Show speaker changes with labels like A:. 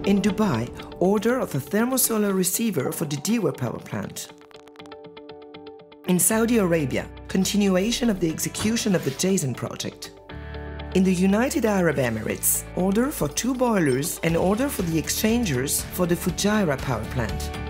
A: In Dubai, order of a thermosolar receiver for the Dewa power plant. In Saudi Arabia, continuation of the execution of the Jazan project. In the United Arab Emirates, order for 2 boilers and order for the exchangers for the Fujairah power plant.